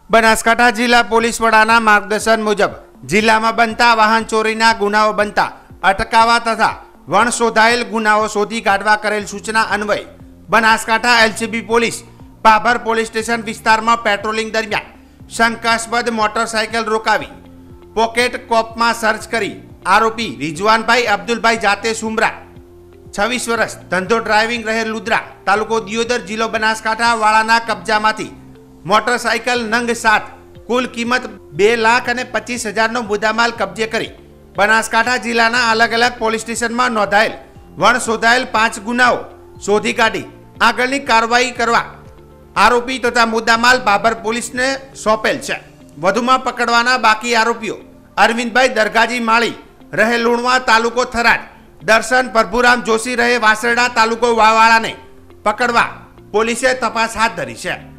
બનાસકાંઠા જિલ્લા પોલીસ વડાના માર્ગદર્શન મુજબ જિલ્લામાં બનતા વાહન ચોરીના ગુનાઓ બનતા અટકાવવા તથા વણશોધાયેલ ગુનાઓ શોધી કાઢવા કરેલ સૂચના અન્વયે Banaskantha LCB police Babar police station વિસ્તારમાં પેટ્રોલિંગ દરમિયાન શંકાસ્પદ મોટરસાયકલ રોકાવી પોકેટ કોપમાં સર્ચ કરી આરોપી રિઝવાનભાઈ અબ્દુલભાઈ જાતે સુમરા 26 વર્ષ ધંધો ડ્રાઇવિંગ રહેલ લુદ્રા તાલુકો દિયોદર જિલ્લો બનાસકાંઠા વાળાના કબજામાંથી મોટરસાયકલ નંગ 7 કુલ કિંમત 2,25,000 મુદ્દામાલ કબજે કરી બનાસકાંઠા જિલ્લાના અલગ અલગ પોલીસ સ્ટેશનમાં નોંધાયેલ વણશોધાયેલ 5 ગુનાઓ શોધી કાઢી આગળની કાર્યવાહી કરવા આરોપી તથા મુદ્દામાલ બાબર પોલીસને સોંપેલ છે। વધુમાં પકડવાના બાકી આરોપીઓ અરવિંદભાઈ દરગાજી માળી રહે લુણવા તાલુકો થરાદ, દર્શન પ્રભુરામ જોશી રહે વાસરડા તાલુકો વાવાળાને પકડવા પોલીસે તપાસ હાથ ધરી છે।